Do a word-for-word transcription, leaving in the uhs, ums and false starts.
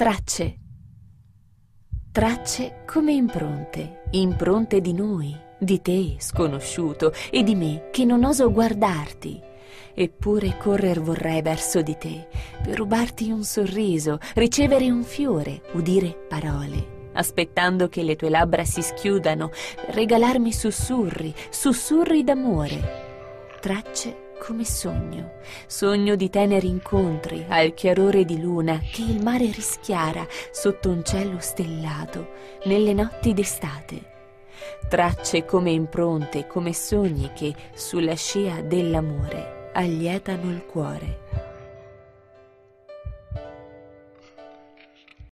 Tracce. Tracce come impronte, impronte di noi, di te, sconosciuto, e di me, che non oso guardarti. Eppure correr vorrei verso di te, per rubarti un sorriso, ricevere un fiore, udire parole, aspettando che le tue labbra si schiudano, per regalarmi sussurri, sussurri d'amore. Tracce come sogno, sogno di teneri incontri al chiarore di luna che il mare rischiara sotto un cielo stellato nelle notti d'estate. Tracce come impronte, come sogni che sulla scia dell'amore allietano il cuore.